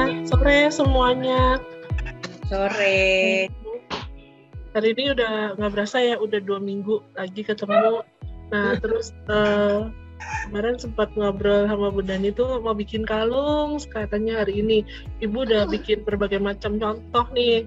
sore semuanya. Sore. Hari ini udah nggak berasa ya, udah 2 minggu lagi ketemu. Nah, terus kemarin sempat ngobrol sama Bu Dani tuh mau bikin kalung, katanya hari ini Ibu udah bikin berbagai macam contoh nih.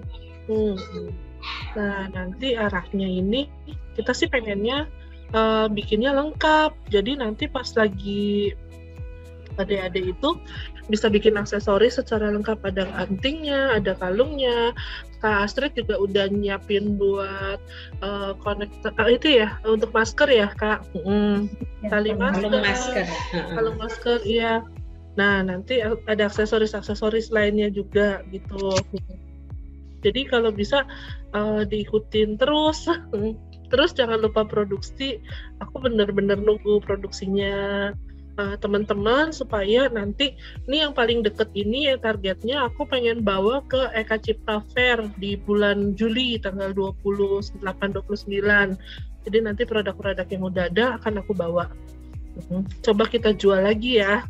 Nah, nanti arahnya ini kita sih pengennya bikinnya lengkap. Jadi nanti pas lagi adik-adik itu bisa bikin aksesoris secara lengkap, ada antingnya, ada kalungnya. Kak Astrid juga udah nyiapin buat konektor itu ya, untuk masker ya Kak. Tali masker, kalung masker, iya. Nah, nanti ada aksesoris lainnya juga gitu. Jadi kalau bisa diikutin terus. Terus jangan lupa produksi. Aku bener-bener nunggu produksinya teman-teman supaya nanti ini yang paling deket ini ya, targetnya aku pengen bawa ke Eka Cipta Fair di bulan Juli tanggal 28-29. Jadi nanti produk-produk yang udah ada akan aku bawa. Coba kita jual lagi ya.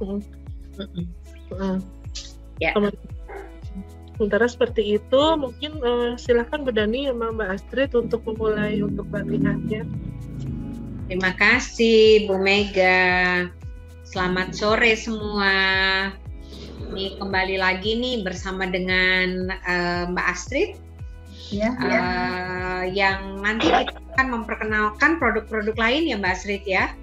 Ya. Sementara seperti itu, mungkin silakan Bu Dani sama Mbak Astrid untuk memulai untuk latihannya. Terima kasih Bu Mega. Selamat sore semua. Nih kembali lagi nih bersama dengan Mbak Astrid. Yang nanti kita akan memperkenalkan produk-produk lain ya Mbak Astrid ya.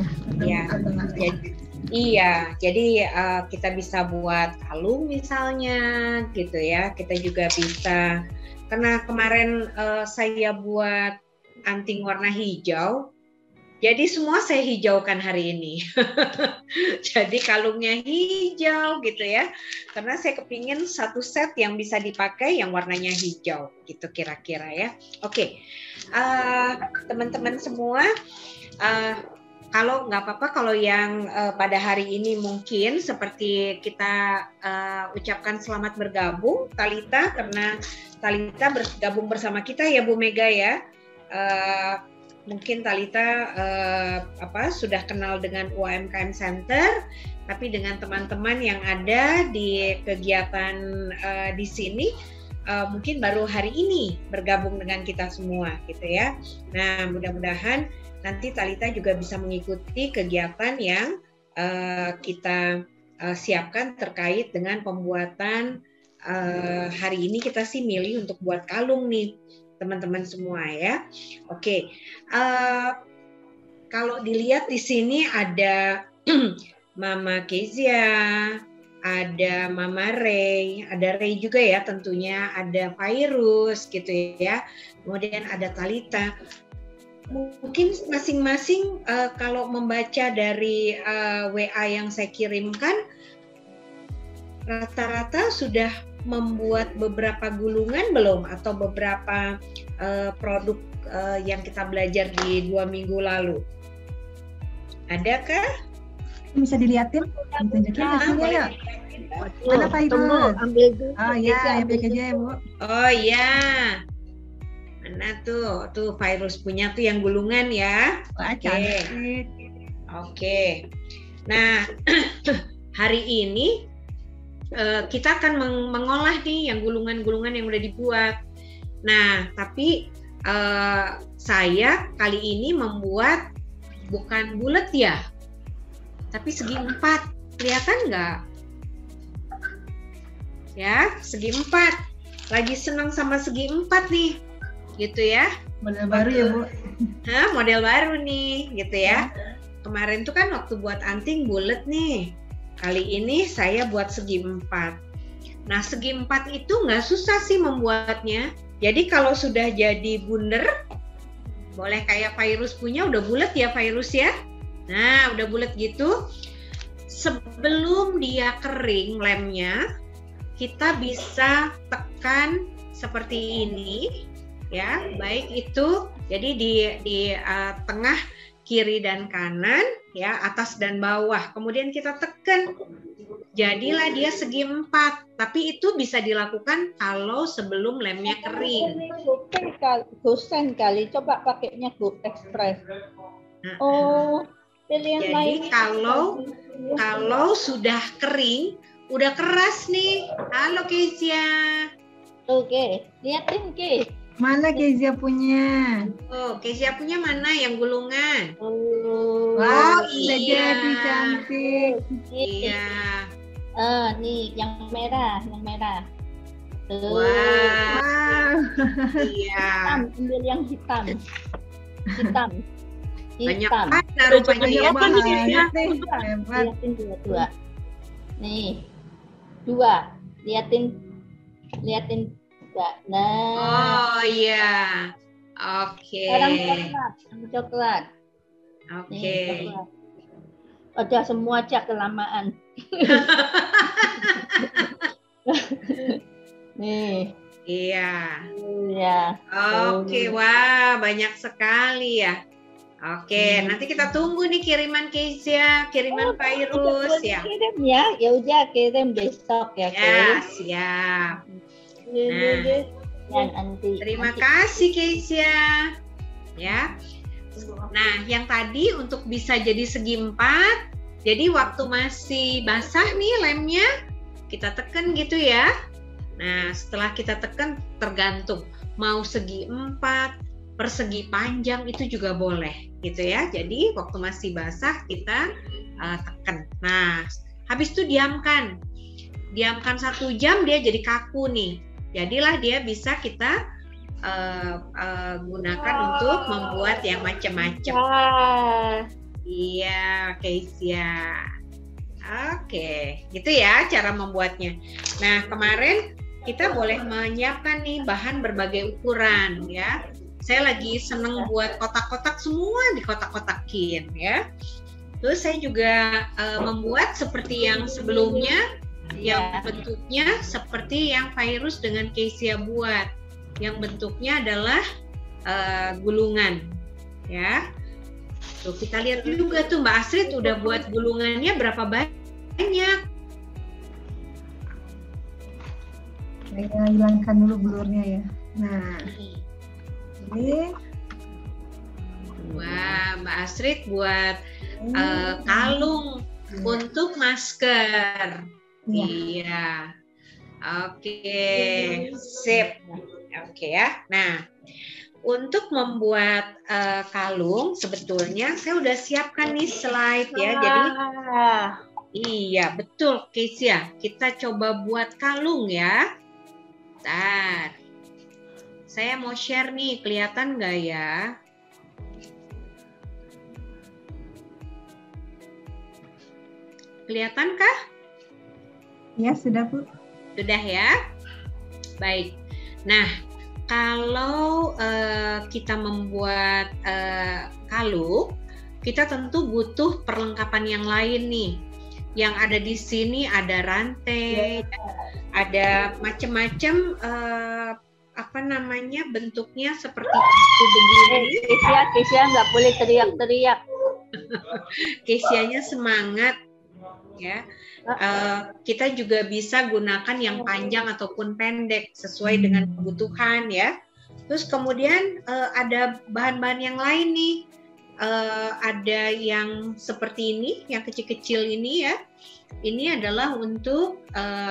Jadi kita bisa buat kalung misalnya gitu ya. Kita juga bisa, karena kemarin saya buat anting warna hijau. Jadi semua saya hijaukan hari ini. Jadi kalungnya hijau gitu ya. Karena saya kepingin satu set yang bisa dipakai yang warnanya hijau gitu kira-kira ya. Oke. Teman-teman semua, kalau nggak apa-apa kalau yang pada hari ini mungkin seperti kita ucapkan selamat bergabung Talitha, karena Talitha bergabung bersama kita ya Bu Mega ya. Mungkin Talitha sudah kenal dengan UMKM Center, tapi dengan teman-teman yang ada di kegiatan di sini mungkin baru hari ini bergabung dengan kita semua gitu ya. Nah, mudah-mudahan nanti Talitha juga bisa mengikuti kegiatan yang kita siapkan terkait dengan pembuatan hari ini. Kita sih milih untuk buat kalung nih teman-teman semua ya. Oke. Kalau dilihat di sini ada Mama Kezia, ada Mama Ray, ada Ray juga ya tentunya, ada Virus gitu ya. Kemudian ada Talitha. Mungkin masing-masing kalau membaca dari WA yang saya kirimkan, rata-rata sudah membuat beberapa gulungan belum, atau beberapa produk yang kita belajar di 2 minggu lalu? Adakah? Bisa dilihatin? Tunjukin hasilnya ya. Mana Pak Ibu? Ambil dulu. Oh iya, ambil aja ya Bu. Oh iya. Mana tuh? Tuh Virus punya tuh yang gulungan ya. Oke. Nah, hari ini kita akan mengolah nih yang gulungan-gulungan yang udah dibuat. Nah, tapi saya kali ini membuat bukan bulat ya, tapi segi 4. Kelihatan nggak? Ya, segi 4. Lagi senang sama segi 4 nih, gitu ya. Model baru ya Bu? Model baru nih, gitu ya. Kemarin tuh kan waktu buat anting bulat nih. Kali ini saya buat segi 4. Nah, segi 4 itu nggak susah sih membuatnya. Jadi kalau sudah jadi bundar, boleh kayak Virus punya, udah bulat ya Virus ya. Nah, udah bulat gitu. Sebelum dia kering lemnya, kita bisa tekan seperti ini ya. Baik itu jadi di tengah, kiri dan kanan ya, atas dan bawah. Kemudian kita tekan. Jadilah dia segi 4. Tapi itu bisa dilakukan kalau sebelum lemnya kering. Gosen kali, coba pakainya Go Express. Oh, pilihan jadi lain. kalau sudah kering, udah keras nih. Halo Kezia. Oke, liatin Ke. Mana Kezia punya? Oh, Kezia punya mana yang gulungan? Oh, Wow, Udah iya. jadi cantik. Iya. Nih yang merah, Tuh. Wow. Wow. Iya. Hitam, ambil yang hitam. Banyak Hitam. mana rupanya Banyak ya. apa nih, Kezia? Banyak nih. Hebat. Liatin dua. Nih, 2. Liatin dua. Nah, Oh iya. Oke. sekarang coklat. Oke. Nih, coklat. Udah semua aja kelamaan. Nih, Iya. ya. Oke, wah banyak sekali ya. Oke, nanti kita tunggu nih kiriman Kezia, kiriman Fairuz ya. Kirim ya, ya udah kirim besok ya. Ya, siap. Dan nanti. Terima kasih Kezia. Ya. Nah, yang tadi untuk bisa jadi segi 4, jadi waktu masih basah nih lemnya, kita tekan gitu ya. Nah, setelah kita tekan tergantung mau segi 4, persegi panjang itu juga boleh gitu ya. Jadi waktu masih basah kita tekan. Nah, habis itu diamkan 1 jam dia jadi kaku nih. Jadilah dia bisa kita gunakan untuk membuat yang macam-macam. Iya, Kezia. Oke, gitu ya cara membuatnya. Nah, kemarin kita boleh menyiapkan nih bahan berbagai ukuran ya. Saya lagi seneng buat kotak-kotak, semua dikotak-kotakin ya. Terus saya juga membuat seperti yang sebelumnya, yang bentuknya seperti yang Fairuz dengan Kezia buat. Yang bentuknya adalah gulungan ya. Tuh kita lihat juga tuh Mbak Astrid udah buat gulungannya berapa banyak. Saya hilangkan dulu blurnya ya. Nah, ini. Wah, Mbak Astrid buat kalung untuk masker. Iya. Oke, sip. Oke ya. Nah, untuk membuat kalung sebetulnya saya udah siapkan nih slide ya. Jadi iya, betul Kezia. Kita coba buat kalung ya. Bentar. Saya mau share nih, kelihatan nggak ya? Kelihatankah? Ya, sudah Bu. Sudah ya? Baik. Nah, kalau kita membuat kalung, kita tentu butuh perlengkapan yang lain nih. Yang ada di sini ada rantai, ada macam-macam bentuknya seperti itu begini. Kezia nggak boleh teriak-teriak. Kezianya semangat ya. Kita juga bisa gunakan yang panjang ataupun pendek sesuai dengan kebutuhan ya. Terus kemudian ada bahan-bahan yang lain nih. Ada yang seperti ini, yang kecil-kecil ini ya. Ini adalah untuk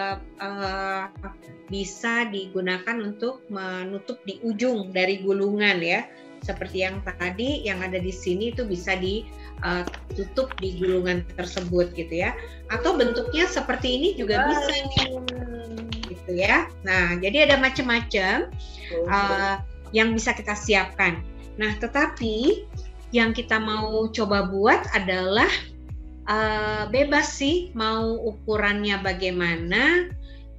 bisa digunakan untuk menutup di ujung dari gulungan ya. Seperti yang tadi yang ada di sini itu bisa ditutup di gulungan tersebut gitu ya. Atau bentuknya seperti ini juga bisa gitu ya. Nah, jadi ada macam-macam yang bisa kita siapkan. Nah, tetapi yang kita mau coba buat adalah bebas sih mau ukurannya bagaimana,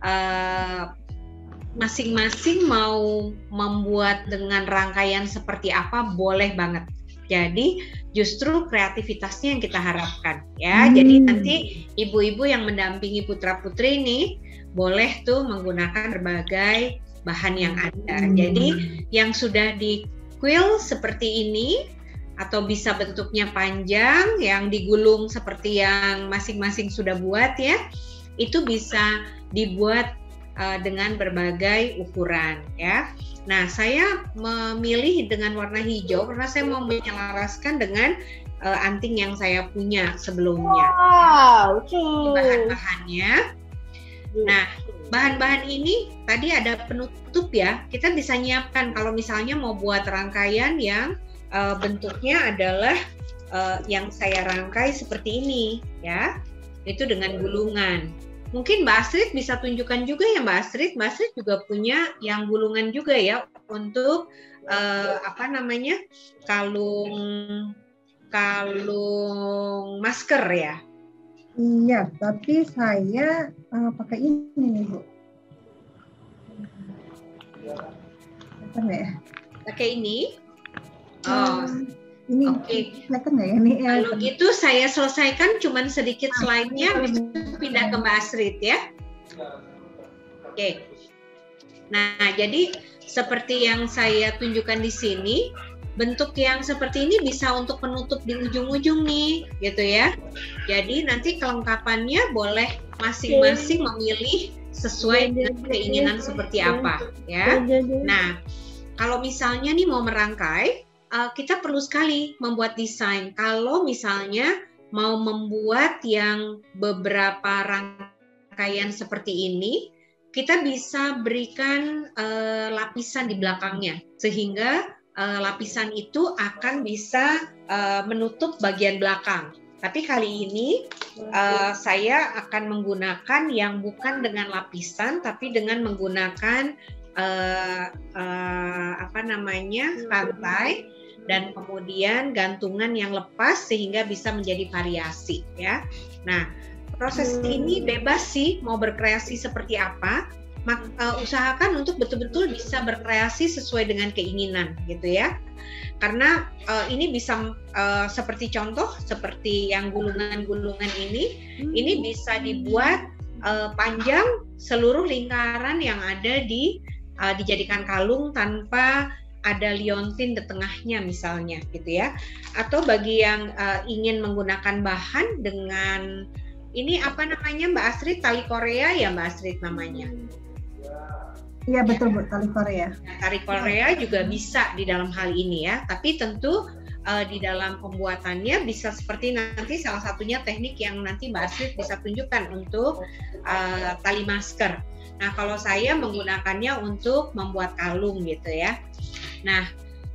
masing-masing mau membuat dengan rangkaian seperti apa boleh banget. Jadi justru kreativitasnya yang kita harapkan ya. Jadi nanti ibu-ibu yang mendampingi putra-putri ini boleh tuh menggunakan berbagai bahan yang ada. Jadi yang sudah di quill seperti ini atau bisa bentuknya panjang yang digulung seperti yang masing-masing sudah buat ya, itu bisa dibuat dengan berbagai ukuran ya. Nah, saya memilih dengan warna hijau karena saya mau menyelaraskan dengan anting yang saya punya sebelumnya. Wow, Bahan-bahannya Nah, bahan-bahan ini tadi ada penutup ya. Kita bisa nyiapkan kalau misalnya mau buat rangkaian yang bentuknya adalah yang saya rangkai seperti ini ya. Itu dengan gulungan. Mungkin Mbak Astrid bisa tunjukkan juga ya Mbak Astrid. Mbak Astrid juga punya yang gulungan juga ya untuk kalung masker ya. Iya, tapi saya pakai ini nih Bu. Kelihatan nggak ya? Pakai ini. Ini Oke. kelihatan nggak ya? Ini Kalau gitu saya selesaikan cuman sedikit slide-nya, habis itu pindah ke Mbak Astrid ya. Oke. Nah, jadi seperti yang saya tunjukkan di sini, bentuk yang seperti ini bisa untuk penutup di ujung-ujung nih, gitu ya. Jadi nanti kelengkapannya boleh masing-masing memilih sesuai dengan keinginan seperti apa, ya. Nah, kalau misalnya nih mau merangkai, kita perlu sekali membuat desain. Kalau misalnya mau membuat yang beberapa rangkaian seperti ini, kita bisa berikan lapisan di belakangnya, sehingga lapisan itu akan bisa menutup bagian belakang. Tapi kali ini saya akan menggunakan yang bukan dengan lapisan, tapi dengan menggunakan rantai dan kemudian gantungan yang lepas sehingga bisa menjadi variasi ya. Nah, proses ini bebas sih mau berkreasi seperti apa. Usahakan untuk betul-betul bisa berkreasi sesuai dengan keinginan gitu ya. Karena ini bisa seperti contoh seperti yang gulungan-gulungan ini bisa dibuat panjang seluruh lingkaran yang ada dijadikan kalung tanpa ada liontin di tengahnya misalnya gitu ya. Atau bagi yang ingin menggunakan bahan dengan ini apa namanya Mbak Astrid, tali Korea ya Mbak Astrid namanya. Iya betul Bu, tali Korea. Tali Korea juga bisa di dalam hal ini ya, tapi tentu di dalam pembuatannya bisa seperti nanti salah satunya teknik yang nanti Mbak Astrid bisa tunjukkan untuk tali masker. Nah kalau saya menggunakannya untuk membuat kalung gitu ya. Nah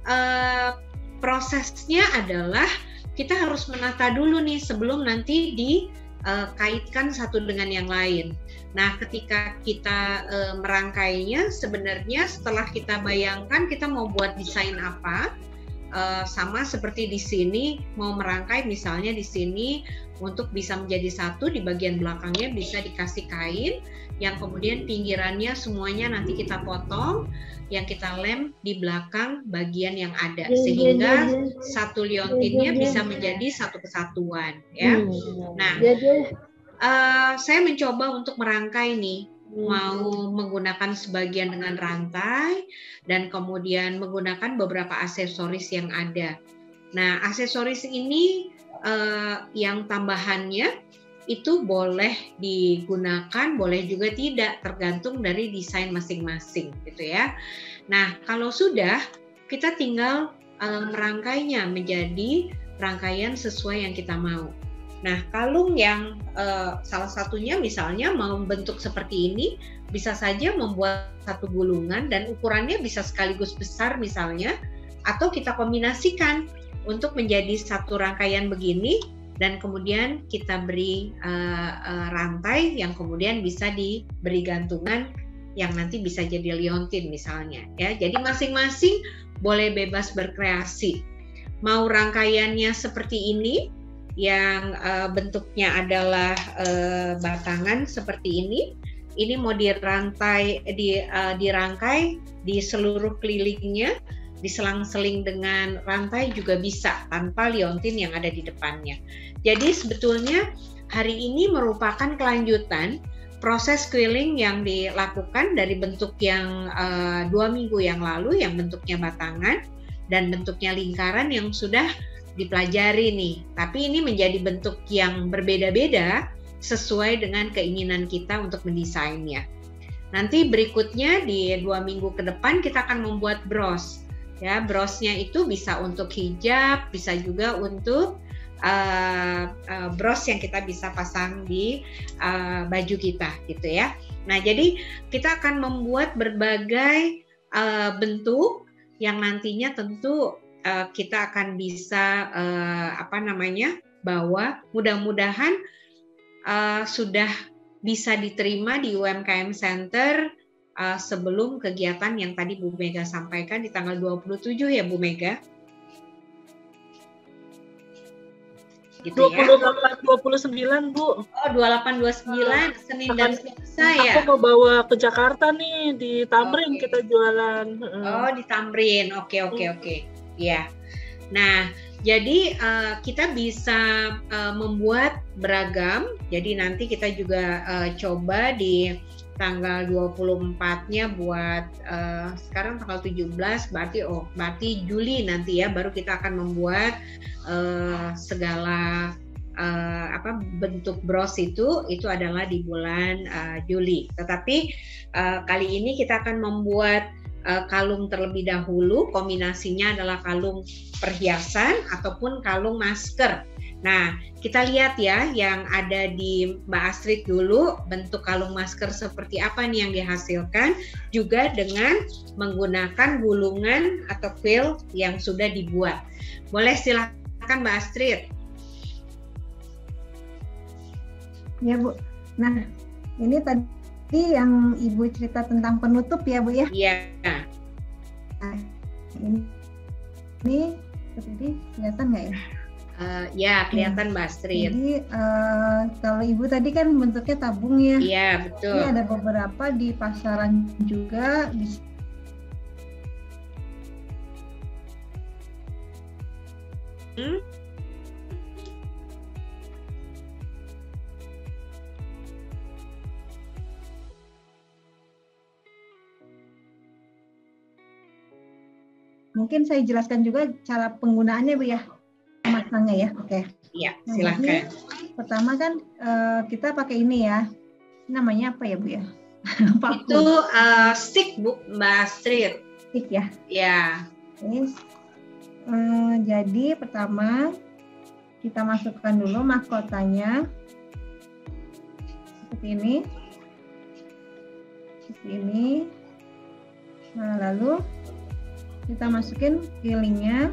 prosesnya adalah kita harus menata dulu nih sebelum nanti dikaitkan satu dengan yang lain. Nah, ketika kita merangkainya, sebenarnya setelah kita bayangkan kita mau buat desain apa, sama seperti di sini mau merangkai misalnya di sini untuk bisa menjadi satu, di bagian belakangnya bisa dikasih kain, yang kemudian pinggirannya semuanya nanti kita potong, yang kita lem di belakang bagian yang ada, sehingga satu liontinnya bisa menjadi satu kesatuan, ya. Nah, saya mencoba untuk merangkai nih, mau menggunakan sebagian dengan rantai dan kemudian menggunakan beberapa aksesoris yang ada. Nah, aksesoris ini yang tambahannya itu boleh digunakan, boleh juga tidak, tergantung dari desain masing-masing gitu ya. Nah, kalau sudah kita tinggal merangkainya menjadi rangkaian sesuai yang kita mau. Nah, kalung yang salah satunya misalnya mau bentuk seperti ini, bisa saja membuat satu gulungan dan ukurannya bisa sekaligus besar misalnya, atau kita kombinasikan untuk menjadi satu rangkaian begini, dan kemudian kita beri rantai yang kemudian bisa diberi gantungan yang nanti bisa jadi liontin misalnya. Ya, jadi masing-masing boleh bebas berkreasi. Mau rangkaiannya seperti ini, yang bentuknya adalah batangan seperti ini mau dirangkai di seluruh kelilingnya, diselang-seling dengan rantai juga bisa tanpa liontin yang ada di depannya. Jadi sebetulnya hari ini merupakan kelanjutan proses quilling yang dilakukan dari bentuk yang 2 minggu yang lalu, yang bentuknya batangan dan bentuknya lingkaran yang sudah dipelajari nih, tapi ini menjadi bentuk yang berbeda-beda sesuai dengan keinginan kita untuk mendesainnya. Nanti berikutnya di 2 minggu ke depan kita akan membuat bros. Ya, brosnya itu bisa untuk hijab, bisa juga untuk bros yang kita bisa pasang di baju kita gitu ya. Nah, jadi kita akan membuat berbagai bentuk yang nantinya tentu kita akan bisa bawa. Mudah-mudahan sudah bisa diterima di UMKM Center sebelum kegiatan yang tadi Bu Mega sampaikan di tanggal 27 ya Bu Mega. Gitu 28-29 Bu. Oh 28-29 Senin dan Selasa ya. Aku mau bawa ke Jakarta nih, di Tamrin kita jualan. Oh di Tamrin, oke. Ya. Nah jadi kita bisa membuat beragam. Jadi nanti kita juga coba di tanggal 24-nya buat sekarang tanggal 17 berarti Juli nanti ya baru kita akan membuat segala bentuk bros itu adalah di bulan Juli. Tetapi kali ini kita akan membuat kalung terlebih dahulu, kombinasinya adalah kalung perhiasan ataupun kalung masker. Nah, kita lihat ya yang ada di Mbak Astrid dulu, bentuk kalung masker seperti apa nih yang dihasilkan, juga dengan menggunakan gulungan atau quill yang sudah dibuat. Boleh silakan Mbak Astrid. Ya Bu. Nah, ini tadi yang Ibu cerita tentang penutup ya Bu ya? Iya. Nah, ini seperti kelihatan nggak ya? Ya kelihatan Mbak Astrid. Jadi kalau Ibu tadi kan bentuknya tabung ya. Iya betul. Ini ada beberapa di pasaran juga. Mungkin saya jelaskan juga cara penggunaannya Bu ya. Masangnya ya, oke. Iya, silakan. Pertama kan kita pakai ini ya, namanya apa ya Bu ya? Itu stick Bu, Mbak Astrid. Stick ya? Ya. Yes. Jadi pertama kita masukkan dulu mahkotanya seperti ini, Nah lalu kita masukin fillingnya.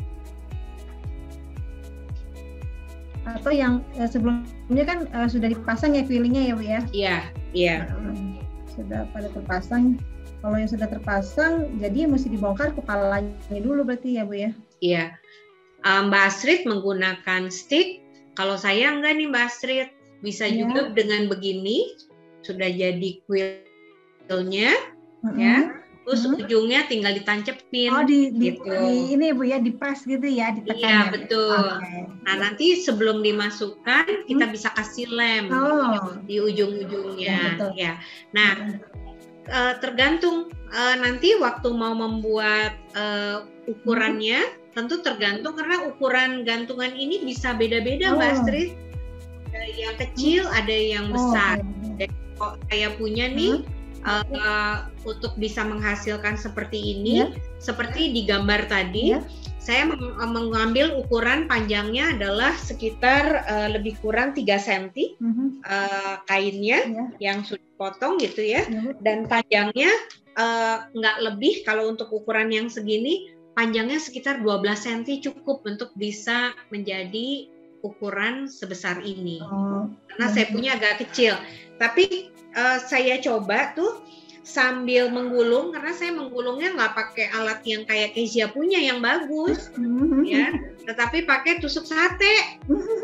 Atau yang sebelumnya kan sudah dipasang ya fillingnya ya Bu ya? Iya. Sudah pada terpasang. Kalau yang sudah terpasang, jadi mesti dibongkar kepalanya dulu berarti ya Bu ya? Iya. Mbak Astrid menggunakan stick. Kalau saya enggak nih Mbak Astrid, bisa juga dengan begini sudah jadi quillnya, ya. Terus ujungnya tinggal ditancepin. Oh gitu. Ini Bu ya, dipres gitu ya, ditekan. Iya betul. Okay. Nah nanti sebelum dimasukkan kita bisa kasih lem di ujung-ujungnya. Ya. Nah tergantung nanti waktu mau membuat ukurannya, tentu tergantung karena ukuran gantungan ini bisa beda-beda Mbak Astrid. Ada yang kecil, ada yang besar. Jadi kalau saya punya nih. Untuk bisa menghasilkan seperti ini, seperti di gambar tadi, saya mengambil ukuran panjangnya adalah sekitar lebih kurang 3 cm kainnya yang sudah potong gitu ya, dan panjangnya nggak lebih, kalau untuk ukuran yang segini, panjangnya sekitar 12 cm cukup untuk bisa menjadi ukuran sebesar ini. Karena saya punya agak kecil, tapi saya coba tuh sambil menggulung, karena saya menggulungnya nggak pakai alat yang kayak Kezia punya yang bagus, ya, tetapi pakai tusuk sate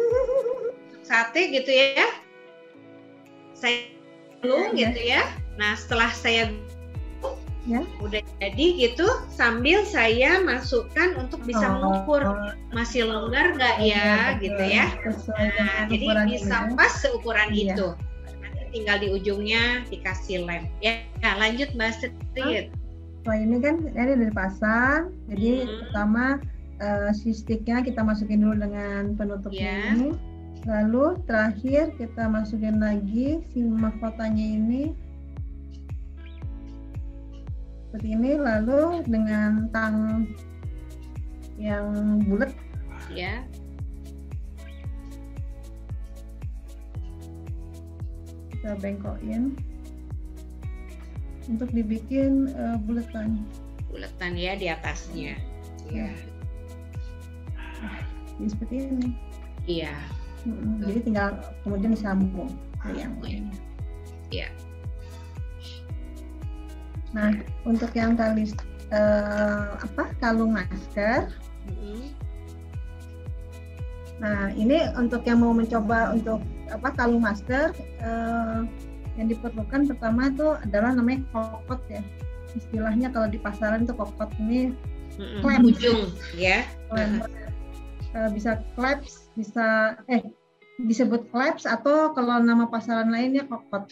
gitu ya. Saya gulung gitu ya. Nah setelah saya udah jadi gitu, sambil saya masukkan untuk bisa mengukur masih longgar nggak ya, gitu ya. Nah, jadi bisa pas seukuran itu. Tinggal di ujungnya dikasih lem. Ya, lanjut Mbak Astrid. Setelah ini kan ini udah dipasang. Jadi pertama si sticknya kita masukin dulu dengan penutupnya ini. Lalu terakhir kita masukin lagi si mahkotanya ini. Seperti ini, lalu dengan tang yang bulat. Ya. kita bengkokin untuk dibikin buletan. Buletan ya di atasnya. Iya. Jadi seperti ini. Iya. Jadi tinggal kemudian disambung ke yang lainnya. Iya. Nah, untuk yang tali kalung masker. Nah, ini untuk yang mau mencoba untuk kalung masker, yang diperlukan pertama itu adalah namanya kokot ya. Istilahnya kalau di pasaran itu kokot ini klep. Ujung ya. Bisa kleps, bisa disebut kleps atau kalau nama pasaran lainnya kokot.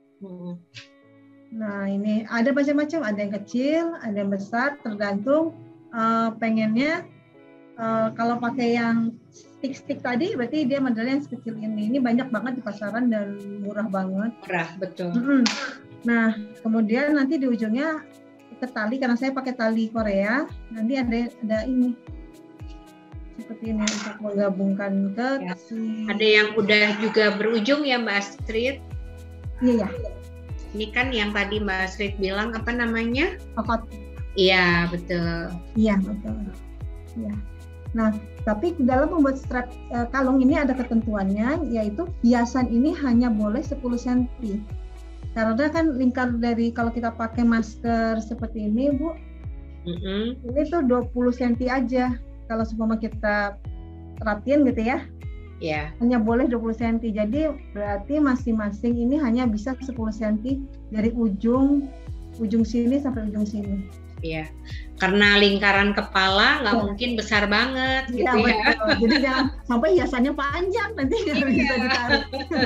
Nah, ini ada macam-macam, ada yang kecil, ada yang besar, tergantung pengennya. Kalau pakai yang stick tadi, berarti dia modelnya yang sekecil ini. Ini banyak banget di pasaran dan murah banget. Murah, betul. Nah, kemudian nanti di ujungnya ke tali, karena saya pakai tali Korea, nanti ada ini. Seperti ini untuk menggabungkan ke Ada yang udah juga berujung ya Mbak Astrid? Iya. Ini kan yang tadi Mbak Astrid bilang apa namanya? Kokot. Iya, betul. Iya, betul. Iya. Nah, tapi dalam membuat strap kalung ini ada ketentuannya, yaitu hiasan ini hanya boleh 10 cm. Karena kan lingkar dari kalau kita pakai masker seperti ini, Bu, ini tuh 20 cm aja. Kalau semua kita rapiin gitu ya, hanya boleh 20 cm. Jadi berarti masing-masing ini hanya bisa 10 cm dari ujung sini sampai ujung sini. Iya, karena lingkaran kepala nggak mungkin besar banget gitu ya. Betul. Jadi jangan sampai hiasannya panjang, nanti nggak bisa ditarik.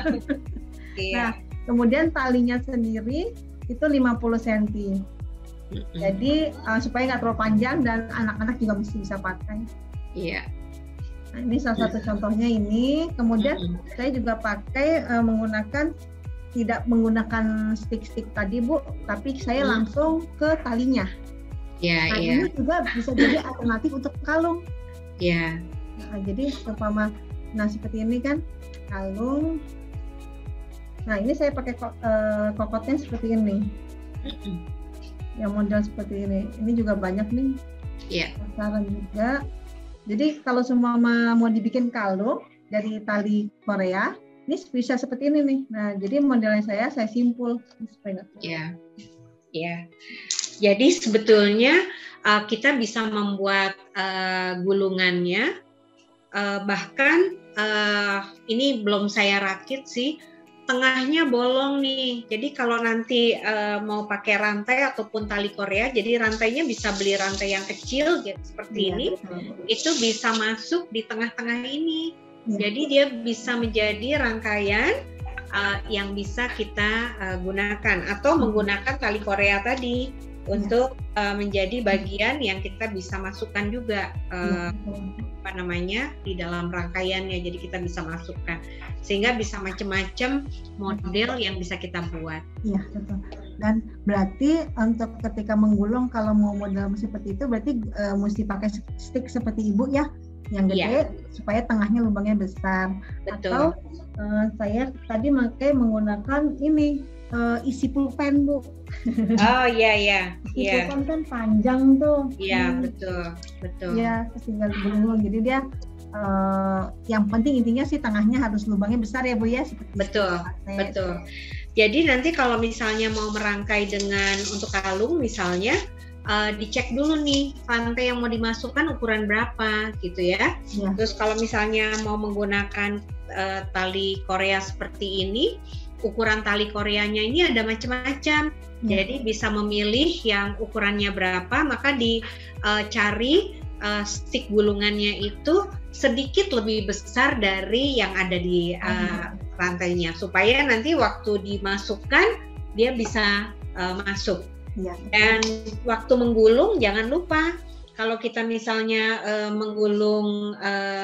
Nah, kemudian talinya sendiri itu 50 cm. Jadi supaya nggak terlalu panjang dan anak-anak juga mesti bisa pakai. Iya. Nah, ini salah satu contohnya ini. Kemudian saya juga pakai tidak menggunakan stick tadi Bu, tapi saya langsung ke talinya. Nah, ini juga bisa jadi alternatif untuk kalung. Iya. Nah, jadi seperti ini kan kalung. Nah, ini saya pakai kokotnya seperti ini. Yang model seperti ini. Ini juga banyak nih. Iya. Pasaran juga. Jadi kalau semua mau dibikin kalung dari tali Korea, ini bisa seperti ini nih. Nah, jadi modelnya saya simpul. Iya. Iya. Jadi sebetulnya kita bisa membuat gulungannya, bahkan ini belum saya rakit sih, tengahnya bolong nih. Jadi kalau nanti mau pakai rantai ataupun tali Korea, jadi rantainya bisa beli rantai yang kecil gitu, seperti ini, itu bisa masuk di tengah-tengah ini. Jadi dia bisa menjadi rangkaian yang bisa kita gunakan atau menggunakan tali Korea tadi untuk menjadi bagian yang kita bisa masukkan juga di dalam rangkaiannya. Jadi kita bisa masukkan sehingga bisa macam-macam model yang bisa kita buat. Iya, betul. Dan berarti untuk ketika menggulung kalau mau model seperti itu berarti mesti pakai stick seperti Ibu ya, yang gede supaya tengahnya lubangnya besar. Betul. Atau saya tadi menggunakan ini isi pulpen Bu. Oh iya. Isi pulpen kan panjang tuh. Iya betul. Iya, tinggal digulung. Jadi dia yang penting intinya sih tengahnya harus lubangnya besar ya Bu ya. Betul. Jadi nanti kalau misalnya mau merangkai dengan untuk kalung misalnya, dicek dulu nih rantai yang mau dimasukkan ukuran berapa gitu ya. Terus kalau misalnya mau menggunakan tali Korea seperti ini, ukuran tali Koreanya ini ada macam-macam. Jadi bisa memilih yang ukurannya berapa, maka dicari stick gulungannya itu sedikit lebih besar dari yang ada di rantainya, supaya nanti waktu dimasukkan dia bisa masuk. Dan waktu menggulung jangan lupa kalau kita misalnya menggulung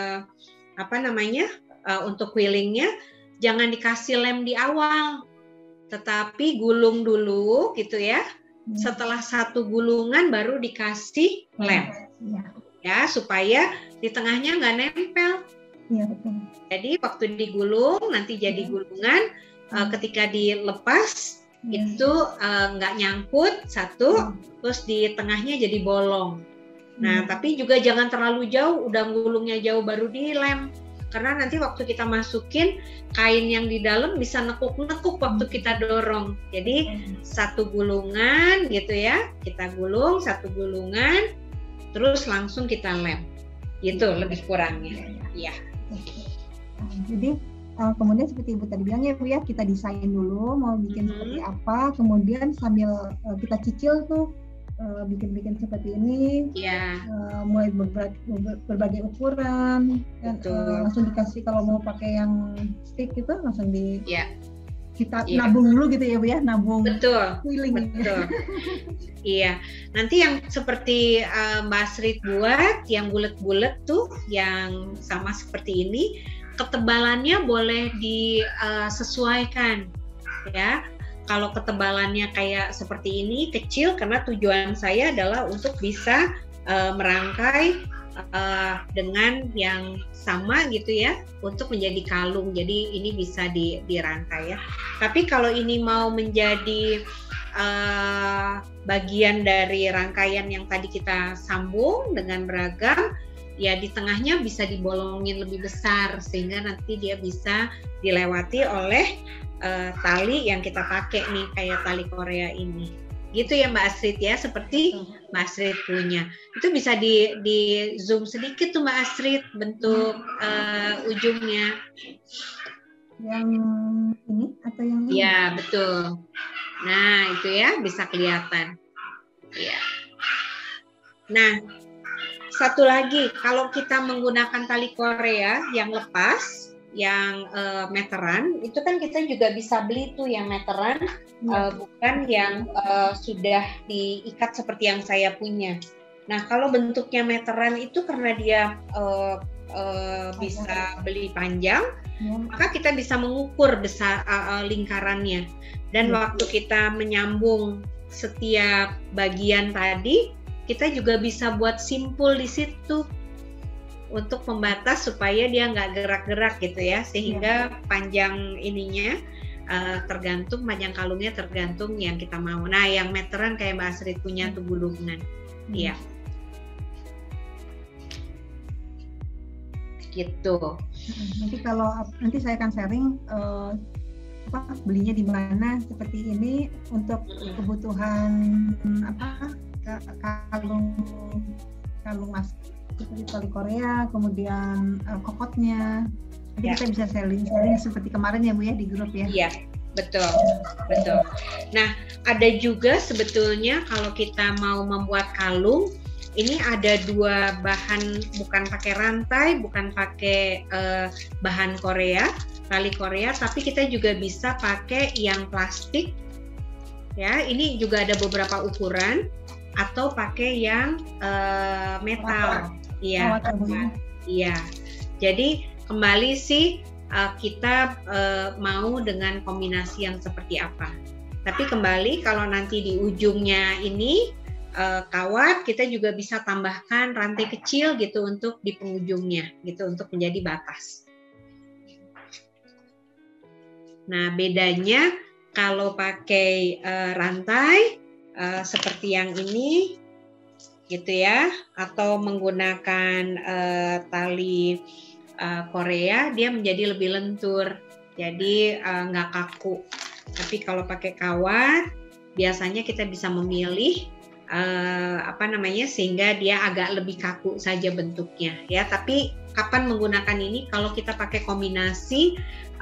untuk quillingnya, jangan dikasih lem di awal, tetapi gulung dulu gitu ya. Setelah satu gulungan baru dikasih lem, ya supaya di tengahnya nggak nempel. Iya betul. Jadi waktu digulung nanti jadi gulungan, ketika dilepas itu nggak nyangkut satu, terus di tengahnya jadi bolong. Nah, tapi juga jangan terlalu jauh, udah gulungnya jauh baru dilem. Karena nanti waktu kita masukin, kain yang di dalam bisa nekuk-nekuk waktu kita dorong. Jadi satu gulungan gitu ya, kita gulung satu gulungan, terus langsung kita lem. Gitu lebih kurangnya. Ya. Jadi kemudian seperti Ibu tadi bilang ya Bu ya, kita desain dulu mau bikin seperti apa, kemudian sambil kita cicil tuh bikin seperti ini, mulai berbagai ukuran, dan langsung dikasih kalau mau pakai yang stick itu langsung kita nabung dulu gitu ya Bu ya, nabung. Betul. Iya. Nanti yang seperti Mbak Astrid buat, yang bulat-bulat tuh, yang sama seperti ini, ketebalannya boleh disesuaikan, ya. Kalau ketebalannya kayak seperti ini kecil, karena tujuan saya adalah untuk bisa merangkai dengan yang sama gitu ya, untuk menjadi kalung. Jadi ini bisa dirangkai ya. Tapi kalau ini mau menjadi bagian dari rangkaian yang tadi kita sambung dengan beragam, ya di tengahnya bisa dibolongin lebih besar sehingga nanti dia bisa dilewati oleh tali yang kita pakai nih, kayak tali Korea ini. Gitu ya Mbak Astrid ya, seperti Mbak Astrid punya. Itu bisa di zoom sedikit tuh Mbak Astrid bentuk ujungnya. Yang ini atau yang ini? Ya, betul. Nah, itu ya bisa kelihatan. Ya. Nah, satu lagi, kalau kita menggunakan tali Korea yang lepas, yang meteran, itu kan kita juga bisa beli tuh yang meteran, bukan yang sudah diikat seperti yang saya punya. Nah, kalau bentuknya meteran itu karena dia bisa beli panjang, maka kita bisa mengukur besar lingkarannya. Dan waktu kita menyambung setiap bagian tadi, kita juga bisa buat simpul di situ untuk membatas supaya dia nggak gerak-gerak gitu ya, sehingga panjang ininya tergantung, panjang kalungnya tergantung yang kita mau. Nah, yang meteran kayak Mbak Astrid punya tuh gulungan, iya. Gitu. Nanti saya akan sharing belinya di mana seperti ini untuk kebutuhan kalung mas seperti tali Korea, kemudian kokotnya. Nanti kita bisa sharing seperti kemarin ya Bu ya, di grup ya. Iya, betul. Nah, ada juga sebetulnya kalau kita mau membuat kalung, ini ada dua bahan, bukan pakai rantai, bukan pakai bahan Korea, tali Korea, tapi kita juga bisa pakai yang plastik. Ya, ini juga ada beberapa ukuran, atau pakai yang metal. Iya. Jadi kembali sih kita mau dengan kombinasi yang seperti apa. Tapi kembali kalau nanti di ujungnya ini kawat, kita juga bisa tambahkan rantai kecil gitu untuk di penghujungnya gitu, untuk menjadi batas. Nah, bedanya kalau pakai rantai seperti yang ini gitu ya, atau menggunakan tali Korea, dia menjadi lebih lentur, jadi nggak kaku. Tapi kalau pakai kawat, biasanya kita bisa memilih sehingga dia agak lebih kaku saja bentuknya ya. Tapi kapan menggunakan ini? Kalau kita pakai kombinasi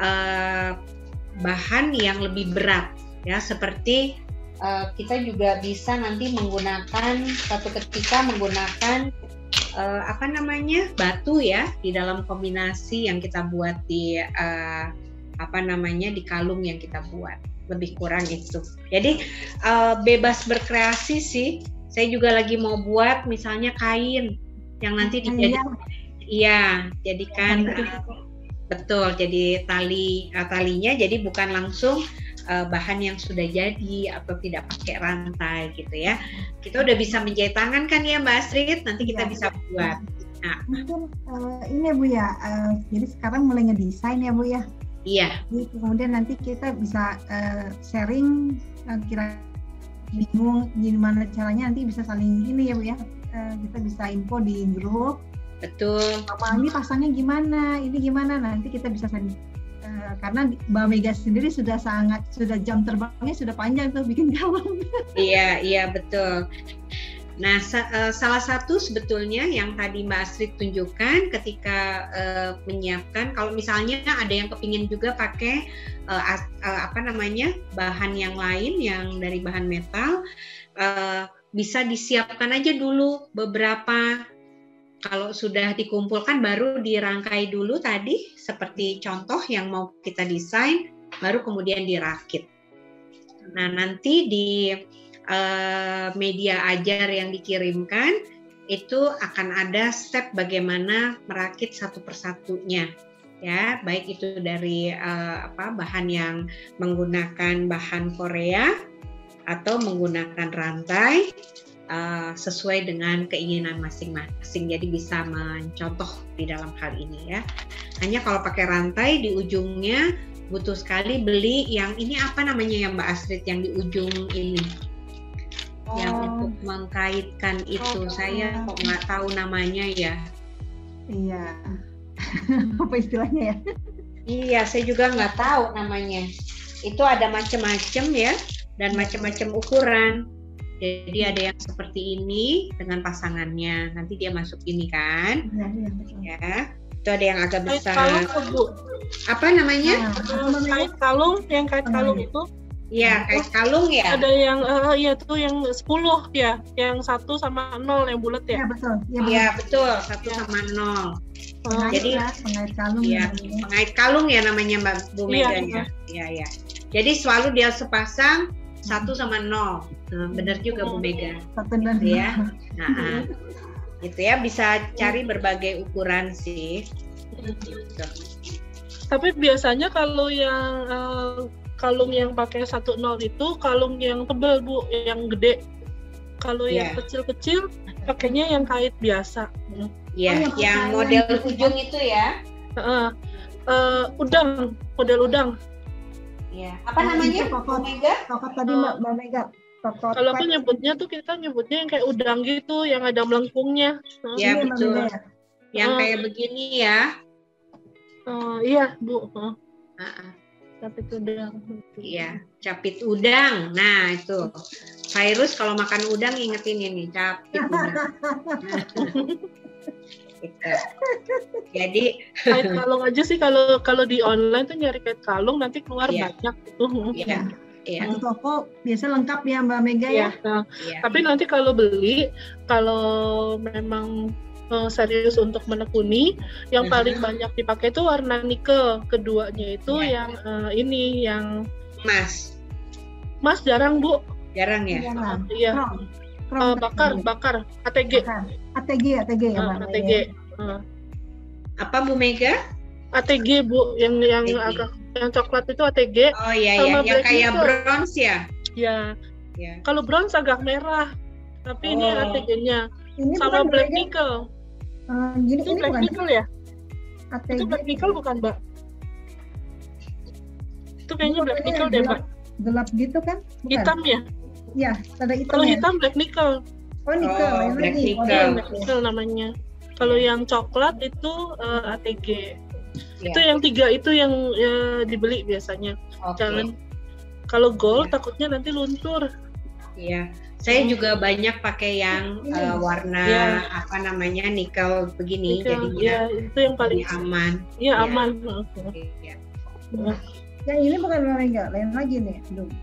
bahan yang lebih berat ya, seperti kita juga bisa nanti menggunakan satu ketika menggunakan batu ya di dalam kombinasi yang kita buat di di kalung yang kita buat. Lebih kurang itu. Jadi bebas berkreasi sih. Saya juga lagi mau buat misalnya kain yang nanti dijadikan, jadikan betul, jadi talinya jadi bukan langsung bahan yang sudah jadi atau tidak pakai rantai gitu ya. Kita udah bisa menjahit tangan kan ya Mbak Astrid, nanti kita bisa buat. Nah, mungkin ini ya Bu ya, jadi sekarang mulai ngedesain ya Bu ya. Iya. Jadi kemudian nanti kita bisa sharing kira bingung gimana caranya, nanti bisa saling ini ya Bu ya. Kita bisa info di grup. Betul. Mama ini pasangnya gimana, ini gimana, nanti kita bisa saling. Karena Mbak Mega sendiri sudah jam terbangnya sudah panjang tuh bikin kalung. Iya betul. Nah, salah satu sebetulnya yang tadi Mbak Astrid tunjukkan ketika menyiapkan, kalau misalnya ada yang kepingin juga pakai bahan yang lain yang dari bahan metal, bisa disiapkan aja dulu beberapa. Kalau sudah dikumpulkan baru dirangkai dulu tadi seperti contoh yang mau kita desain, baru kemudian dirakit. Nah, nanti di media ajar yang dikirimkan itu akan ada step bagaimana merakit satu persatunya, ya, baik itu dari bahan yang menggunakan bahan Korea atau menggunakan rantai sesuai dengan keinginan masing-masing. Jadi bisa mencontoh di dalam hal ini ya. Hanya kalau pakai rantai di ujungnya butuh sekali beli yang ini apa namanya ya Mbak Astrid, yang di ujung ini. Yang untuk mengkaitkan itu, saya kok nggak tahu namanya ya. Iya. Apa istilahnya ya? Iya, saya juga nggak tahu namanya. Itu ada macam-macam ya, dan macam-macam ukuran. Jadi ada yang seperti ini dengan pasangannya. Nanti dia masuk ini kan? Ya. Itu ada yang agak besar. Kait kalung, Bu. Apa namanya? Kait kalung, yang kait kalung itu. Iya, kait kalung ya. Ada yang iya tuh yang 10 ya, yang 1 sama 0 yang bulat ya. Iya betul. Iya betul, 1 sama 0. Jadi pengait kalung. Iya, pengait kalung ya namanya Mbak Bu Mega ya. Iya. Jadi selalu dia sepasang 1 sama 0. Nah, benar juga Bu Mega. Gitu ya. Nah, gitu ya, bisa cari berbagai ukuran sih. Gitu. Tapi biasanya kalau yang kalung yang pakai 10 itu kalung yang tebal Bu, yang gede. Kalau yang kecil-kecil pakainya yang kait biasa. Iya, yang model ujung itu ya. Model udang. Iya. Apa namanya? Kokot Mega? Kokot tadi Mbak Mega. Kalau aku nyebutnya yang kayak udang gitu, yang ada melengkungnya. Iya betul. Yang kayak begini ya. Iya Bu. Capit udang. Iya, capit udang. Nah itu, Virus kalau makan udang ingetin ini capit udang. Gitu. Jadi kait kalung aja sih kalau di online tuh nyari kait kalung nanti keluar banyak gitu. Iya. Di toko biasa lengkap ya Mbak Mega ya. Tapi nanti kalau beli, kalau memang serius untuk menekuni, yang paling banyak dipakai itu warna nikel. Keduanya itu yang ini yang Mas jarang Bu. Jarang ya? Iya. Bakar ATG. ATG ya Mbak. ATG. Apa Bu Mega? ATG Bu, yang agak yang coklat itu ATG. Oh iya yang kayak bronze ya? Iya. Kalau bronze agak merah, tapi ini ATG-nya. Ini sama black nickel. Itu black nickel ya? ATG. Itu black nickel bukan Mbak? Itu kayaknya black nickel deh Mbak. Gelap gitu kan? Bukan. Hitam ya? Iya, ada hitam. Kalau hitam black nickel. Oh nickel, black nickel namanya. Kalau yang coklat itu ATG. Itu yang 3 itu yang dibeli biasanya. Jangan kalau gold takutnya nanti luntur. Iya. Saya juga banyak pakai yang warna apa namanya nikel begini, jadinya itu yang paling aman. Iya aman. Yang ini bukan warna enggak, lain lagi nih.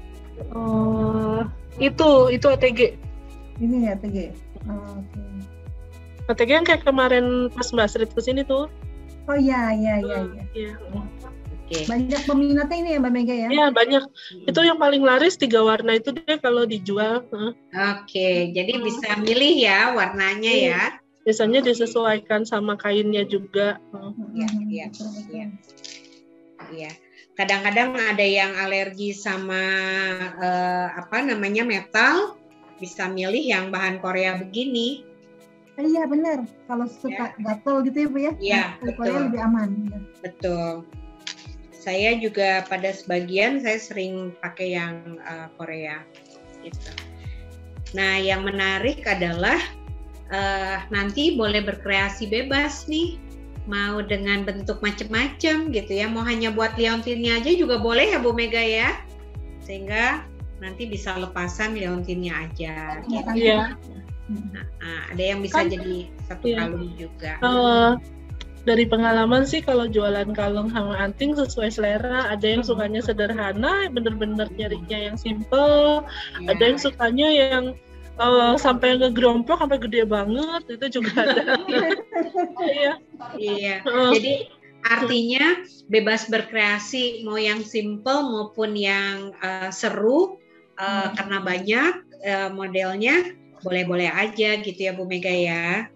Itu ATG. Ini ya ATG. ATG yang kayak kemarin pas Mbak Astrid kesini tuh. Oh iya. Banyak peminatnya ini ya Mbak Mega ya? Iya banyak. Itu yang paling laris 3 warna itu deh kalau dijual. Oke, jadi bisa milih ya warnanya ya. Biasanya disesuaikan sama kainnya juga. Iya. Kadang-kadang ada yang alergi sama metal, bisa milih yang bahan Korea begini. Iya benar. Kalau suka gatel gitu ya Bu ya? Iya betul. Korea lebih aman. Betul. Saya juga pada sebagian saya sering pakai yang Korea gitu. Nah, yang menarik adalah nanti boleh berkreasi bebas nih, mau dengan bentuk macam-macam gitu ya, mau hanya buat liontinnya aja juga boleh ya Bu Mega ya, sehingga nanti bisa lepasan liontinnya aja. Iya. Nah, ada yang bisa jadi satu kalung juga. Dari pengalaman sih kalau jualan kalung sama anting sesuai selera, ada yang sukanya sederhana, bener-bener nyarinya yang simple, ada yang sukanya yang sampai ngegromplok sampai gede banget, itu juga ada. Iya. Jadi artinya bebas berkreasi, mau yang simple maupun yang seru, karena banyak modelnya, boleh-boleh aja gitu ya Bu Mega ya.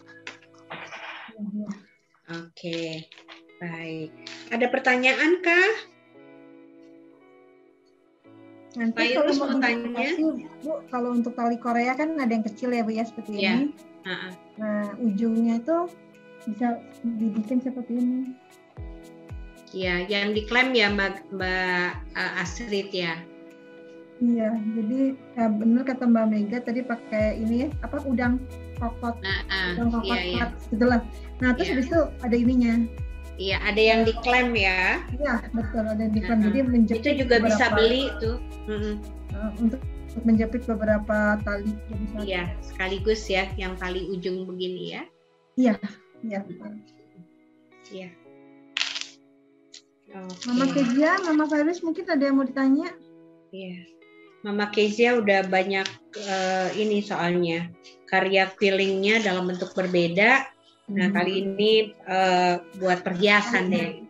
Oke, baik. Ada pertanyaan kah? Nanti kalau mau tanya, Bu, kalau untuk tali Korea kan ada yang kecil ya Bu ya, seperti ini. Nah, ujungnya itu bisa dibikin seperti ini. Ya, yang diklaim ya Mbak Astrid ya. Iya, jadi benar kata Mbak Mega tadi pakai ini ya, apa udang kokot, udang kokot, gitulah. Nah, terus habis itu ada ininya. Iya, ada yang diklaim ya. Iya, betul, ada yang diklaim. Jadi menjepit itu juga bisa beli tuh. Untuk menjepit beberapa tali. Iya, sekaligus ya, yang tali ujung begini ya. Iya, iya. Iya. Okay. Mama Kezia, Mama Fairuz mungkin ada yang mau ditanya? Iya. Mama Kezia udah banyak ini soalnya karya quillingnya dalam bentuk berbeda. Nah kali ini buat perhiasan deh.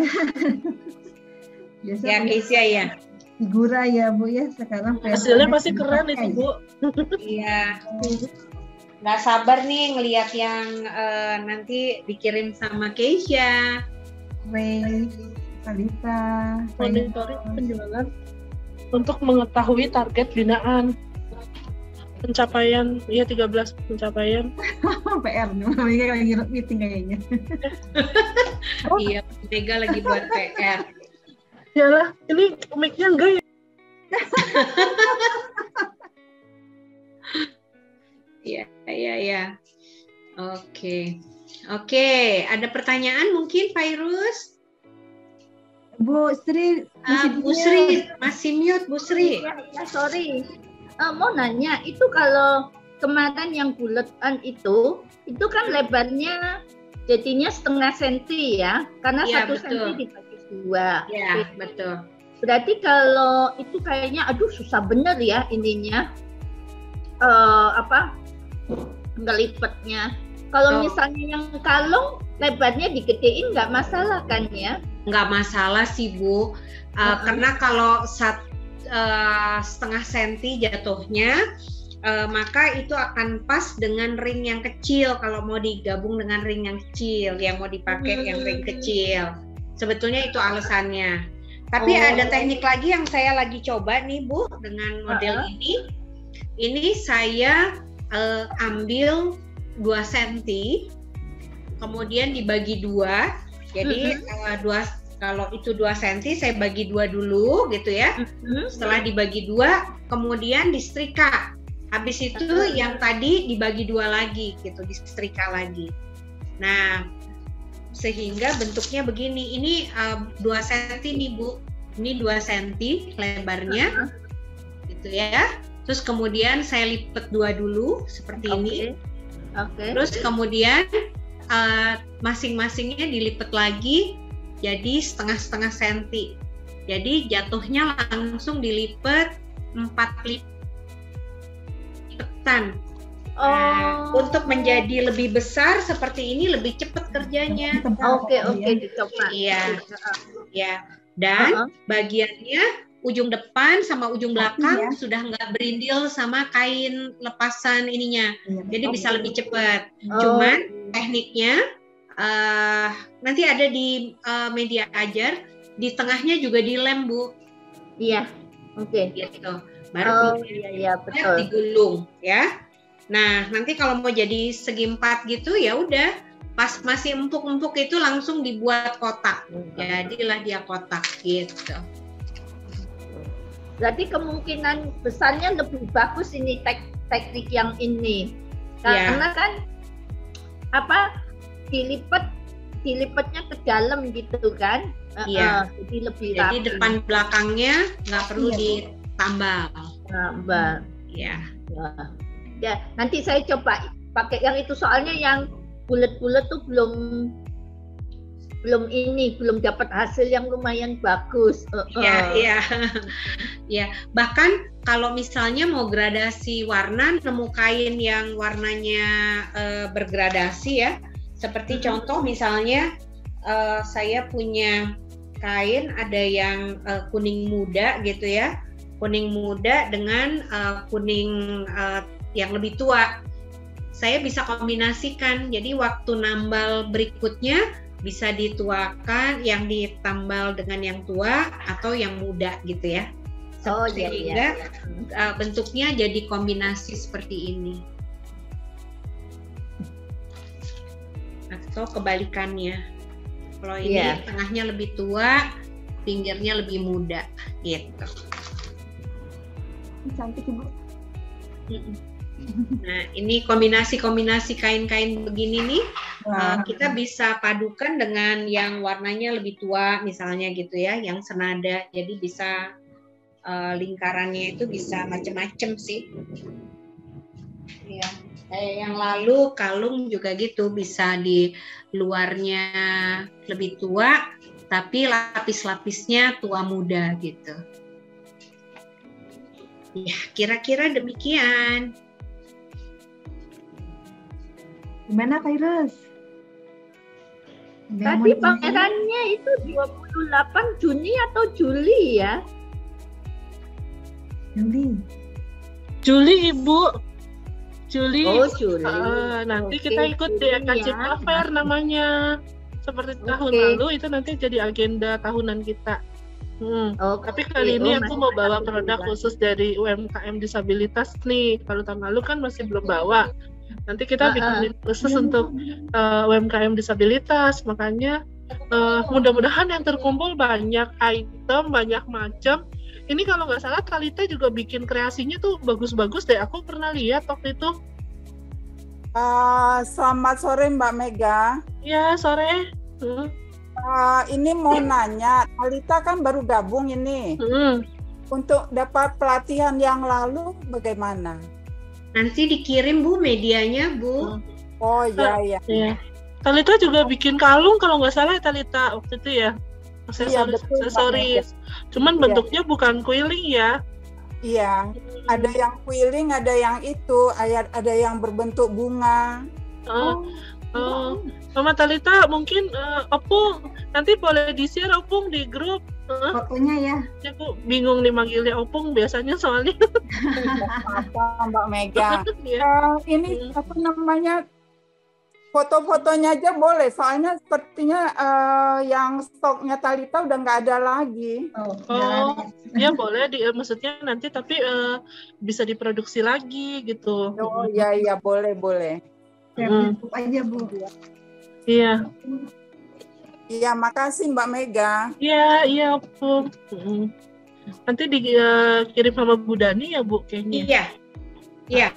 Ya Kezia ya. Figura ya Bu ya sekarang. Hasilnya pasti keren itu Bu. Iya. Nggak sabar nih ngelihat yang nanti dikirim sama Kezia. Ray, Talita. Monitoring penjualan untuk mengetahui target binaan. Pencapaian, ya 13 pencapaian. PR nih, Mega lagi meeting kayaknya. Iya, Mega lagi buat PR. Yalah, ini mic-nya enggak ya? Iya. Oke, ada pertanyaan mungkin Fairuz? Bu Sri, Bu Sri masih mute Bu Sri. Ya, sorry. Mau nanya, itu kalau kemarin yang buletan itu kan lebarnya jadinya 0,5 senti ya, karena ya, 1 senti dibagi 2. Ya, betul. Berarti kalau itu kayaknya, aduh susah bener ya ininya, ngelipetnya. Kalau misalnya yang kalung lebarnya digedein nggak masalah kan ya? Nggak masalah sih Bu, karena kalau 0,5 senti jatuhnya, maka itu akan pas dengan ring yang kecil. Kalau mau digabung dengan ring yang kecil, yang mau dipakai yang ring kecil, sebetulnya itu alasannya. Tapi ada teknik lagi yang saya lagi coba nih Bu dengan model ini. Ini saya ambil 2 senti, kemudian dibagi 2. Jadi kalau itu 2 senti saya bagi 2 dulu gitu ya. Setelah dibagi 2 kemudian disetrika. Habis itu yang tadi dibagi 2 lagi gitu, disetrika lagi. Nah, sehingga bentuknya begini. Ini 2 senti nih Bu. Ini 2 senti lebarnya. Gitu ya. Terus kemudian saya lipat 2 dulu seperti ini. Terus kemudian masing-masingnya dilipat lagi jadi 0,5 senti. Jadi jatuhnya langsung dilipat 4 lipatan. Untuk menjadi lebih besar seperti ini lebih cepat kerjanya. Oke, dicoba. Iya. Ya. Dan bagiannya ujung depan sama ujung belakang sudah nggak berindil sama kain lepasan ininya. Jadi bisa lebih cepat. Cuman tekniknya nanti ada di media ajar, di tengahnya juga dilem Bu. Iya. Oke. Gitu. Baru betul. Digulung ya. Nah, nanti kalau mau jadi segi 4 gitu ya udah Pas masih empuk-empuk itu langsung dibuat kotak. Jadilah dia kotak gitu. Berarti kemungkinan besarnya lebih bagus ini teknik yang ini. Karena kan dilipatnya ke dalam gitu kan. Jadi lebih rapi. Jadi depan belakangnya nggak perlu ditambal. Ya, nanti saya coba pakai yang itu, soalnya yang bulat-bulat tuh belum dapat hasil yang lumayan bagus. Ya. Bahkan kalau misalnya mau gradasi warna, nemu kain yang warnanya bergradasi ya. Seperti contoh misalnya saya punya kain ada yang kuning muda gitu ya. Kuning muda dengan kuning yang lebih tua. Saya bisa kombinasikan, jadi waktu nambal berikutnya bisa dituakan yang ditambal dengan yang tua atau yang muda gitu ya. Sehingga bentuknya jadi kombinasi seperti ini. Atau kebalikannya, kalau ini tengahnya lebih tua, pinggirnya lebih muda gitu. Cantik Ibu. Nah, ini kombinasi kain-kain begini nih, kita bisa padukan dengan yang warnanya lebih tua misalnya gitu ya, yang senada. Jadi bisa lingkarannya itu bisa macam-macam sih. Ya, kayak yang lalu kalung juga gitu, bisa di luarnya lebih tua, tapi lapis-lapisnya tua muda gitu. Ya, kira-kira demikian. Gimana Kak Iris? Tadi pamerannya itu 28 Juni atau Juli ya? Juli Ibu. Juli. Oh, Juli. Nanti kita ikut di KJP Fair namanya. Seperti tahun lalu itu nanti jadi agenda tahunan kita. Tapi kali ini aku mau bawa produk khusus dari UMKM disabilitas nih. Kalau tahun lalu kan masih belum bawa. Nanti kita bikin khusus untuk UMKM disabilitas. Makanya mudah-mudahan yang terkumpul banyak item, banyak macam. Ini kalau nggak salah Talita juga bikin kreasinya tuh bagus-bagus deh. Aku pernah lihat waktu itu. Selamat sore Mbak Mega. Ya, sore. Ini mau nanya, Talita kan baru gabung ini. Untuk dapat pelatihan yang lalu bagaimana? Nanti dikirim Bu medianya Bu. Oh iya. Talita juga bikin kalung kalau nggak salah Talita waktu itu ya. Aksesoris. Cuman bentuknya bukan quilling ya. Iya. Ada yang quilling, ada yang itu, ada yang berbentuk bunga. Mama Talita mungkin Opung nanti boleh di-share Opung di grup. Fotonya ya. Aku bingung nih manggilnya Opung biasanya soalnya. Apa Mbak Mega? Ini apa namanya? Foto-fotonya aja boleh, soalnya sepertinya yang stoknya Talita udah nggak ada lagi. Ya boleh, maksudnya nanti tapi bisa diproduksi lagi gitu. Oh iya boleh. Aja Bu. Iya. Iya, makasih Mbak Mega. Iya Bu. Nanti dikirim sama Bu Dani ya Bu kayaknya. Iya.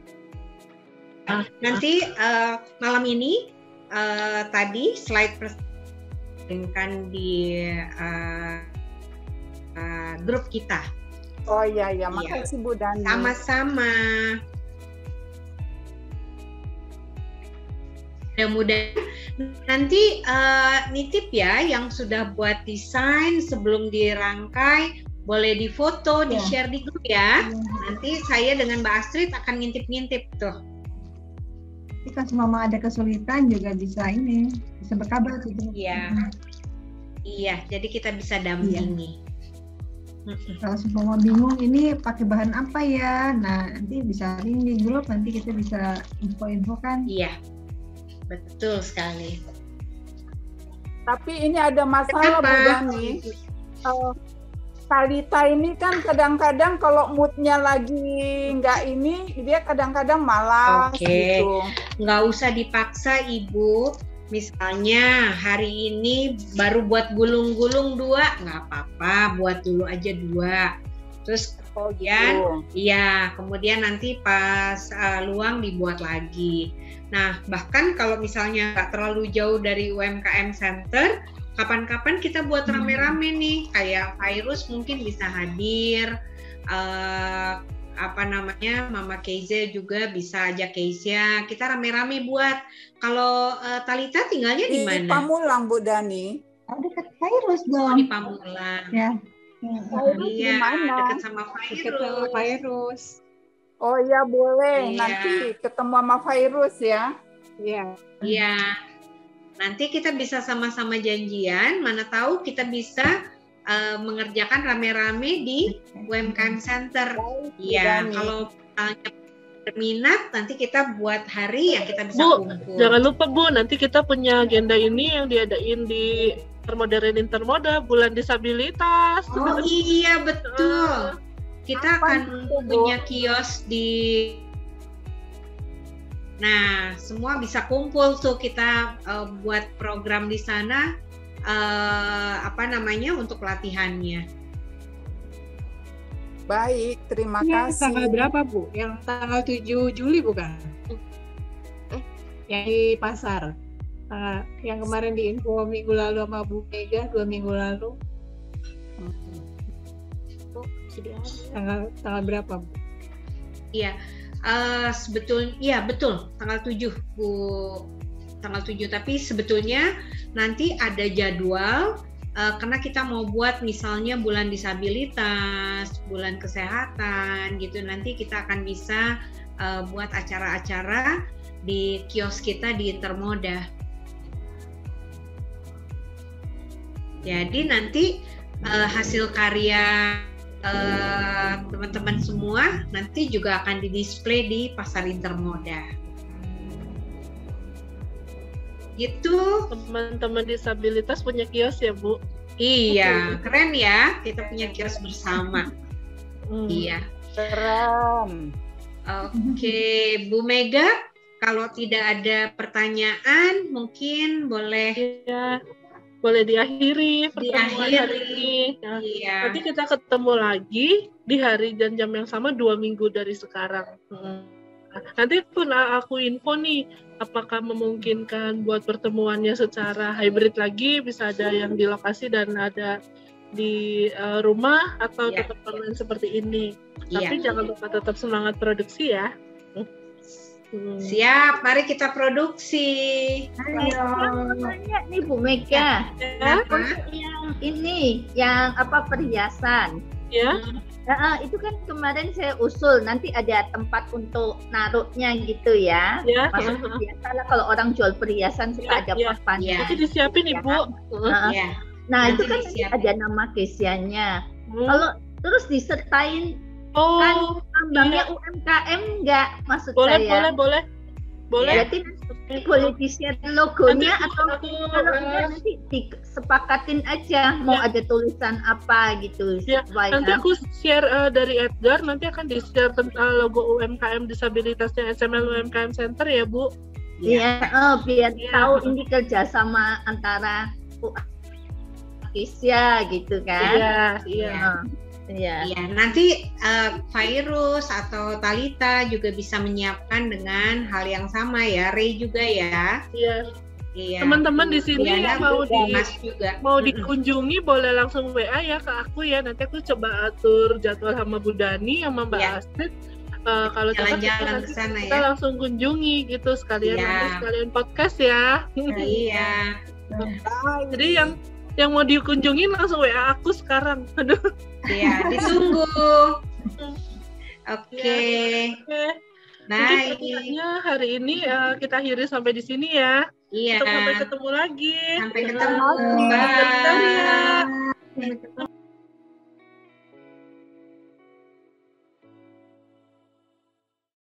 Nanti malam ini tadi slide presentasikan di grup kita. Oh iya, makasih Bu Dani. Sama-sama. Mudah-mudahan nanti nitip ya yang sudah buat desain sebelum dirangkai, boleh difoto, di-share di grup ya. Nanti saya dengan Mbak Astrid akan ngintip-ngintip tuh. Jika semua ada kesulitan juga bisa berkabar gitu. Iya, jadi kita bisa dampingi. Kalau semua bingung ini pakai bahan apa ya, nah nanti bisa link di grup, nanti kita bisa info-infokan. Iya, betul sekali. Tapi ini ada masalah Bu Dani. Talita ini kan kadang-kadang kalau moodnya lagi nggak ini, dia kadang-kadang malas gitu. Nggak usah dipaksa Ibu. Misalnya hari ini baru buat gulung-gulung 2, nggak apa-apa, buat dulu aja 2. Terus kemudian, kemudian nanti pas luang dibuat lagi. Nah, bahkan kalau misalnya nggak terlalu jauh dari UMKM Center, kapan-kapan kita buat rame-rame nih, kayak Virus mungkin bisa hadir, Mama Keiza juga bisa ajak Keisha, kita rame-rame buat. Kalau Talita tinggalnya di mana? Di Pamulang, Bu Dani. Dekat Virus dong. Di Pamulang. Ya. Iya, dekat sama Virus. Oh iya boleh, nanti ketemu sama Virus ya. Iya. Nanti kita bisa sama-sama janjian, mana tahu kita bisa mengerjakan rame-rame di UMKM Center. Iya, kalau berminat nanti kita buat hari yang kita bisa kumpul. Jangan lupa Bu, nanti kita punya agenda ini yang diadain di Termodern Intermoda bulan disabilitas. Oh iya betul. Kita akan punya kios di. Nah, semua bisa kumpul tuh, kita buat program di sana untuk latihannya. Baik, terima kasih. Tanggal berapa Bu? Yang tanggal 7 Juli bukan? Yang di pasar. Yang kemarin diinfo minggu lalu sama Bu Mega 2 minggu lalu. Tanggal berapa Bu? Iya, betul tanggal 7 Bu, tanggal 7. Tapi sebetulnya nanti ada jadwal karena kita mau buat misalnya bulan disabilitas, bulan kesehatan gitu. Nanti kita akan bisa buat acara-acara di kios kita di Intermoda. Jadi nanti hasil karya teman-teman semua nanti juga akan didisplay di pasar Intermoda. Gitu. Teman-teman disabilitas punya kios ya Bu? Iya, keren ya, kita punya kios bersama. Iya. Keren. Oke, Bu Mega, kalau tidak ada pertanyaan mungkin boleh diakhiri pertemuan hari ini. Nah, nanti kita ketemu lagi di hari dan jam yang sama 2 minggu dari sekarang. Nanti pun aku info nih, apakah memungkinkan buat pertemuannya secara hybrid lagi, bisa ada yang di lokasi dan ada di rumah, atau tetap online seperti ini. Tapi jangan lupa tetap semangat produksi ya. Siap, mari kita produksi. Ayo. Tanya nih Bu Mega, yang perhiasan. Ya. Itu kan kemarin saya usul nanti ada tempat untuk naruhnya gitu ya. Maksudnya biasalah kalau orang jual perhiasan suka ada papannya. Itu disiapin Ibu. Nah itu kan nanti ada nama Keisianya. Kalau terus disertain kan lambangnya UMKM nggak, maksud saya? Boleh. Berarti boleh di-share logonya atau kalau enggak nanti disepakatin aja mau ada tulisan apa gitu. Nanti aku share dari Edgar, nanti akan di-share tentang logo UMKM disabilitasnya SML UMKM Center ya Bu. Iya, biar tahu ini kerjasama antara Keisha gitu kan. Iya, nanti Virus atau Talita juga bisa menyiapkan dengan hal yang sama ya, Ray juga ya. Iya. Teman-teman di sini yang mau dikunjungi boleh langsung WA ya ke aku ya. Nanti aku coba atur jadwal sama Bu Dani sama Mbak Astrid. Kalau jalan-jalan ke sana kita langsung kunjungi gitu sekalian podcast ya. Iya. Jadi yang mau dikunjungin langsung WA aku sekarang. Aduh. Iya, ditunggu. Oke. Baik. Hari ini kita akhiri sampai di sini ya. Iya. Sampai ketemu lagi. Sampai ketemu. Bye.